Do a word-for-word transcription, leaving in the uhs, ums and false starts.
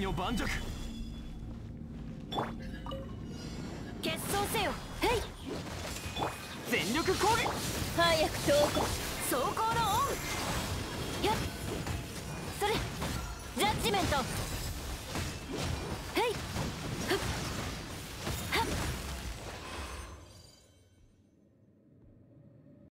を盤石。 決闘せよ。へい。 全力攻撃。 早く投降。走行のオン。やっそれジャッジメント。